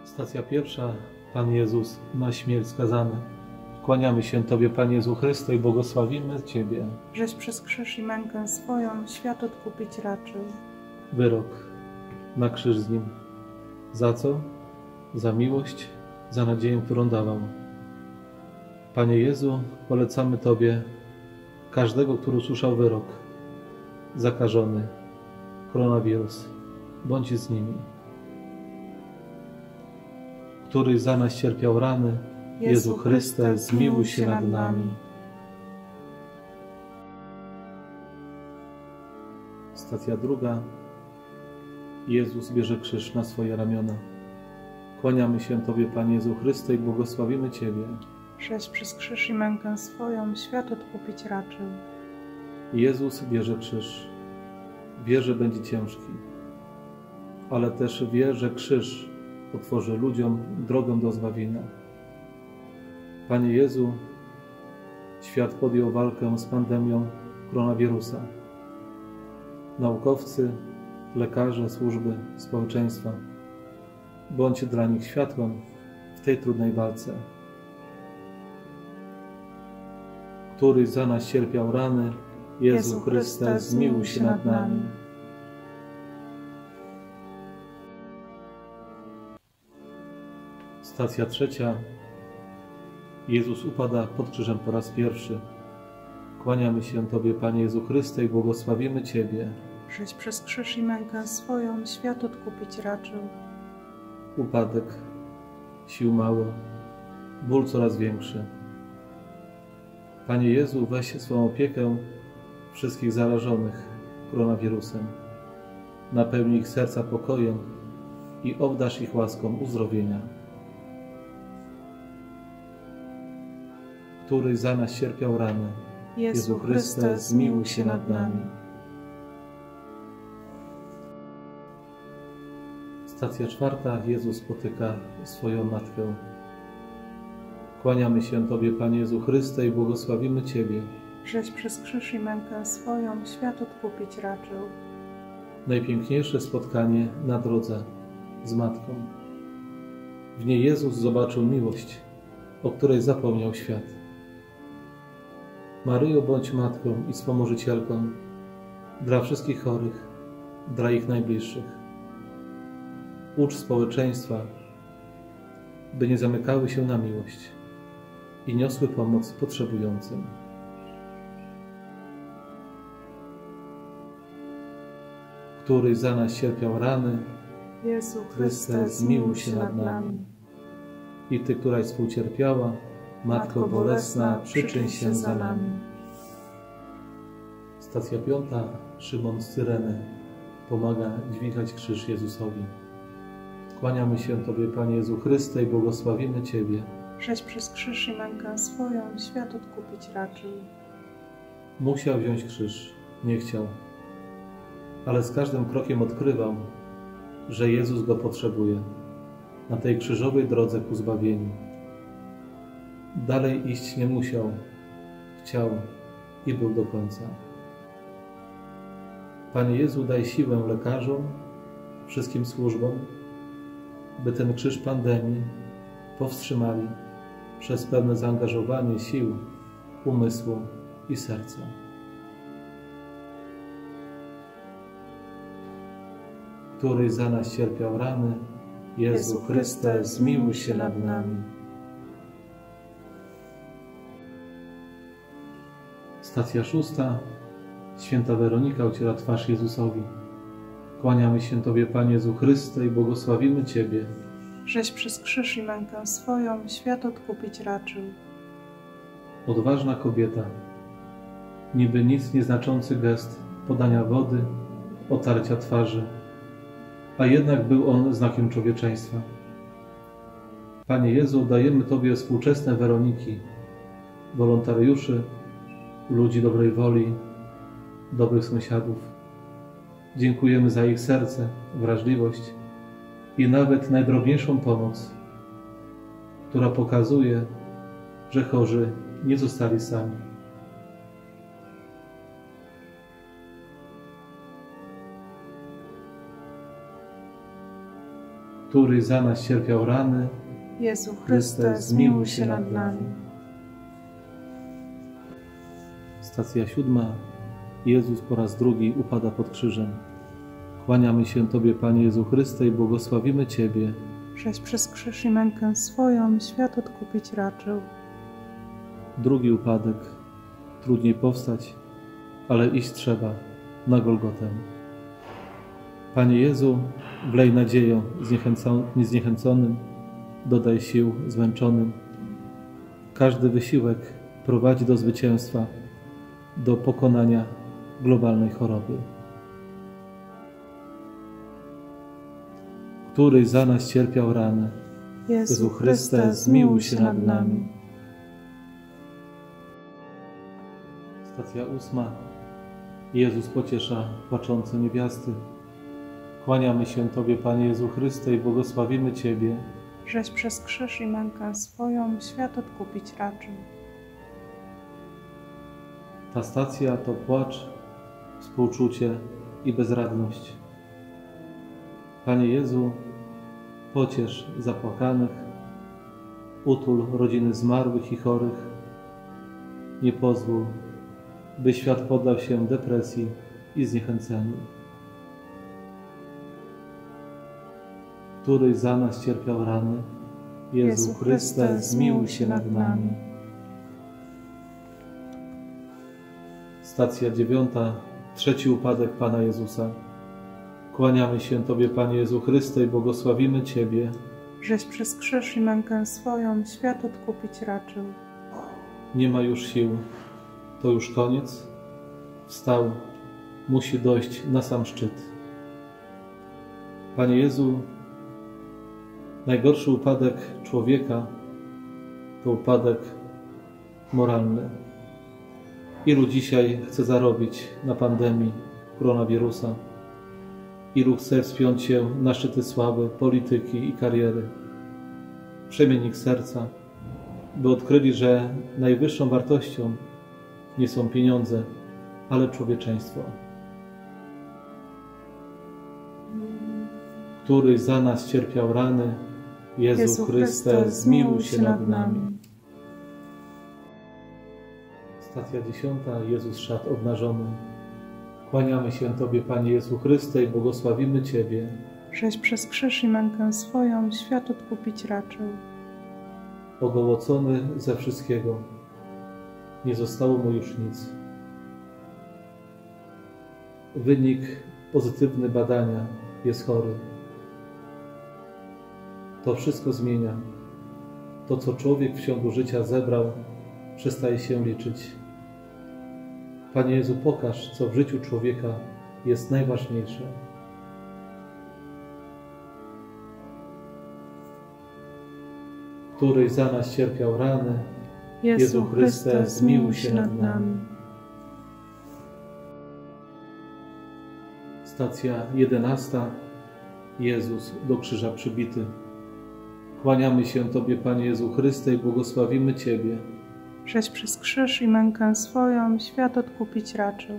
Stacja pierwsza. Pan Jezus na śmierć skazany. Kłaniamy się Tobie, Panie Jezu Chryste, i błogosławimy Ciebie. Żeś przez krzyż i mękę swoją świat odkupić raczył. Wyrok na krzyż z Nim. Za co? Za miłość, za nadzieję, którą dawał. Panie Jezu, polecamy Tobie każdego, który usłyszał wyrok. Zakażony, koronawirus, bądź z nimi. Który za nas cierpiał rany, Jezu Chryste, zmiłuj się nad nami. Stacja druga. Jezus bierze krzyż na swoje ramiona. Kłaniamy się Tobie, Panie Jezu Chryste, i błogosławimy Ciebie. Żeś przez krzyż i mękę swoją świat odkupić raczył. Jezus bierze krzyż. Wie, że będzie ciężki, ale też wie, że krzyż otworzy ludziom drogę do zbawienia. Panie Jezu, świat podjął walkę z pandemią koronawirusa. Naukowcy, lekarze, służby, społeczeństwa, bądź dla nich światłem w tej trudnej walce. Któryś za nas cierpiał rany, Jezu Chryste, zmiłuj się nad nami. Stacja trzecia. Jezus upada pod krzyżem po raz pierwszy. Kłaniamy się Tobie, Panie Jezu Chryste, i błogosławimy Ciebie. Żeś przez krzyż i mękę swoją świat odkupić raczył. Upadek, sił mało, ból coraz większy. Panie Jezu, weź swą opiekę wszystkich zarażonych koronawirusem. Napełnij ich serca pokojem i obdarz ich łaską uzdrowienia. Który za nas cierpiał rany, Jezu Chryste, zmiłuj się nad nami. Stacja czwarta. Jezus spotyka swoją matkę. Kłaniamy się Tobie, Panie Jezu Chryste, i błogosławimy Ciebie. Żeś przez krzyż i mękę swoją świat odkupić raczył. Najpiękniejsze spotkanie na drodze z Matką. W niej Jezus zobaczył miłość, o której zapomniał świat. Maryjo, bądź Matką i wspomożycielką dla wszystkich chorych, dla ich najbliższych. Ucz społeczeństwa, by nie zamykały się na miłość i niosły pomoc potrzebującym. Który za nas cierpiał rany, Jezu Chryste, zmiłuj się nad nami. I Ty, któraś współcierpiała, Matko bolesna, przyczyń się za nami. Stacja piąta. Szymon z Cyreny pomaga dźwigać krzyż Jezusowi. Kłaniamy się Tobie, Panie Jezu Chryste, i błogosławimy Ciebie. Żeś przez krzyż i mękę swoją świat odkupić raczył. Musiał wziąć krzyż, nie chciał, ale z każdym krokiem odkrywał, że Jezus go potrzebuje na tej krzyżowej drodze ku zbawieniu. Dalej iść nie musiał, chciał i był do końca. Panie Jezu, daj siłę lekarzom, wszystkim służbom, by ten krzyż pandemii powstrzymali przez pełne zaangażowanie sił, umysłu i serca. Który za nas cierpiał rany, Jezu Chryste, zmiłuj się nad nami. Stacja szósta. Święta Weronika uciera twarz Jezusowi. Kłaniamy się Tobie, Panie Jezu Chryste, i błogosławimy Ciebie. Żeś przez krzyż i mękę swoją świat odkupić raczył. Odważna kobieta. Niby nic nieznaczący gest podania wody, otarcia twarzy, a jednak był on znakiem człowieczeństwa. Panie Jezu, dajemy Tobie współczesne Weroniki, wolontariuszy, ludzi dobrej woli, dobrych sąsiadów. Dziękujemy za ich serce, wrażliwość i nawet najdrobniejszą pomoc, która pokazuje, że chorzy nie zostali sami. który za nas cierpiał rany, Jezu Chryste, zmiłuj się nad nami. Stacja 7. Jezus po raz drugi upada pod krzyżem. Kłaniamy się Tobie, Panie Jezu Chryste, i błogosławimy Ciebie, Żeś przez krzyż i mękę swoją świat odkupić raczył. drugi upadek. Trudniej powstać, ale iść trzeba na Golgotę. Panie Jezu, wlej nadzieję zniechęconym, dodaj sił zmęczonym. Każdy wysiłek prowadzi do zwycięstwa, do pokonania globalnej choroby. Który za nas cierpiał rany, Jezu Chryste, zmiłuj się nad nami. Stacja 8. Jezus pociesza płaczące niewiasty. Kłaniamy się Tobie, Panie Jezu Chryste, i błogosławimy Ciebie, Żeś przez krzyż i mękę swoją świat odkupić raczył. Ta stacja to płacz, współczucie i bezradność. Panie Jezu, pociesz zapłakanych, utul rodziny zmarłych i chorych. Nie pozwól, by świat poddał się depresji i zniechęceniu. Który za nas cierpiał rany, Jezu Chryste, zmiłuj się nad nami. Stacja 9. Trzeci upadek Pana Jezusa. Kłaniamy się Tobie, Panie Jezu Chryste, i błogosławimy Ciebie, Żeś przez krzyż i mękę swoją świat odkupić raczył. nie ma już sił, to już koniec. Wstał, musi dojść na sam szczyt. Panie Jezu, najgorszy upadek człowieka to upadek moralny. Ilu dzisiaj chce zarobić na pandemii koronawirusa? Ilu chce wspiąć się na szczyty sławy, polityki i kariery? Przemień ich serca, by odkryli, że najwyższą wartością nie są pieniądze, ale człowieczeństwo. Który za nas cierpiał rany, Jezu Chryste, zmiłuj się nad nami. Stacja 10. Jezus szat obnażony. Kłaniamy się Tobie, Panie Jezu Chryste, i błogosławimy Ciebie, Żeś przez krzyż i mękę swoją świat odkupić raczył. ogołocony ze wszystkiego. Nie zostało Mu już nic. Wynik pozytywny badania: jest chory. To wszystko zmienia. To, co człowiek w ciągu życia zebrał, przestaje się liczyć. Panie Jezu, pokaż, co w życiu człowieka jest najważniejsze. Któryś za nas cierpiał rany, Jezu Chryste, zmiłuj się nad nami. Stacja 11. Jezus do krzyża przybity. Kłaniamy się Tobie, Panie Jezu Chryste, i błogosławimy Ciebie, Żeś przez krzyż i mękę swoją świat odkupić raczył.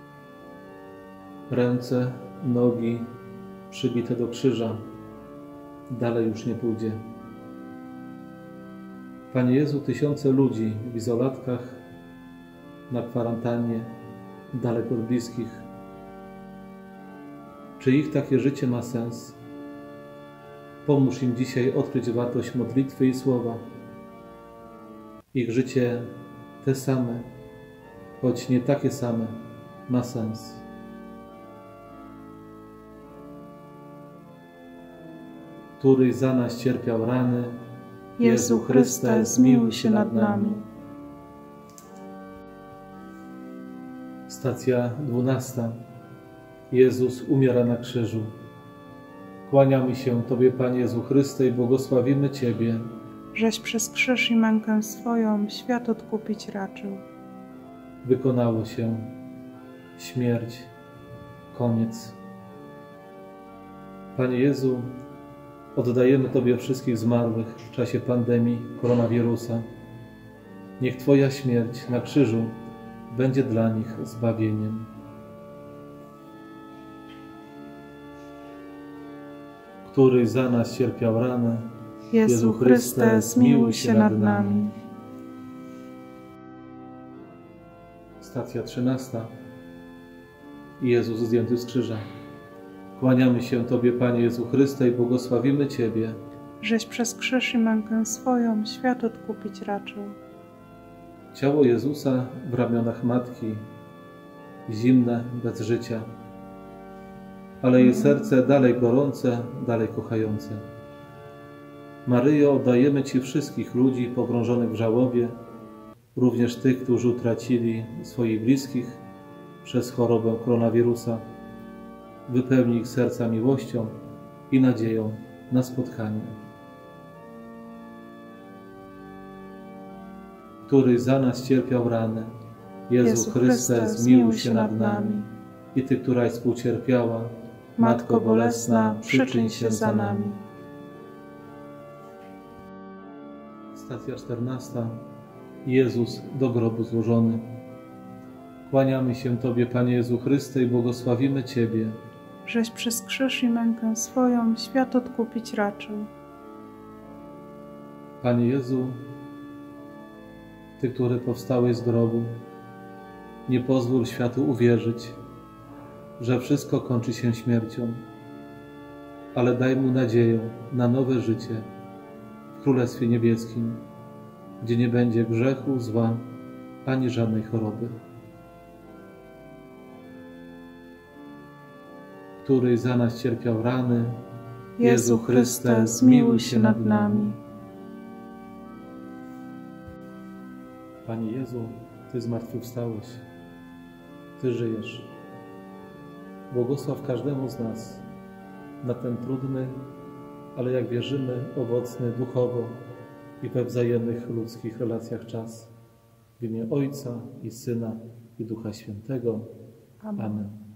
ręce, nogi przybite do krzyża. Dalej już nie pójdzie. Panie Jezu, tysiące ludzi w izolatkach, na kwarantannie, daleko od bliskich. Czy ich takie życie ma sens? Pomóż im dzisiaj odkryć wartość modlitwy i słowa. Ich życie te same, choć nie takie same, ma sens. Któryś za nas cierpiał rany, Jezu Chryste, zmiłuj się nad nami. Stacja 12. Jezus umiera na krzyżu. Kłaniamy się Tobie, Panie Jezu Chryste, i błogosławimy Ciebie, Żeś przez krzyż i mękę swoją świat odkupić raczył. wykonało się. Śmierć, koniec. Panie Jezu, oddajemy Tobie wszystkich zmarłych w czasie pandemii koronawirusa. Niech Twoja śmierć na krzyżu będzie dla nich zbawieniem. któryś za nas cierpiał ranę, Jezu Chryste, zmiłuj się nad nami. Stacja 13. Jezus zdjęty z krzyża. Kłaniamy się Tobie, Panie Jezu Chryste, i błogosławimy Ciebie, Żeś przez krzyż i mękę swoją świat odkupić raczył. ciało Jezusa w ramionach Matki, zimne, bez życia, ale jej serce dalej gorące, dalej kochające. Maryjo, oddajemy Ci wszystkich ludzi pogrążonych w żałobie, również tych, którzy utracili swoich bliskich przez chorobę koronawirusa. Wypełnij ich serca miłością i nadzieją na spotkanie. Któryś za nas cierpiał ranę, Jezu Chryste, zmiłuj się nad nami. I Ty, któraś współcierpiała, Matko bolesna, przyczyń się za nami. Stacja 14. Jezus do grobu złożony. Kłaniamy się Tobie, Panie Jezu Chryste, i błogosławimy Ciebie, Żeś przez krzyż i mękę swoją świat odkupić raczył. Panie Jezu, Ty, który powstałeś z grobu, nie pozwól światu uwierzyć, że wszystko kończy się śmiercią, ale daj mu nadzieję na nowe życie w Królestwie Niebieskim, gdzie nie będzie grzechu, zła, ani żadnej choroby. Któryś za nas cierpiał rany, Jezu Chryste, zmiłuj się nad nami. Panie Jezu, Ty zmartwychwstałeś, Ty żyjesz. Błogosław każdemu z nas na ten trudny, ale jak wierzymy, owocny duchowo i we wzajemnych ludzkich relacjach czas. W imię Ojca i Syna i Ducha Świętego. Amen.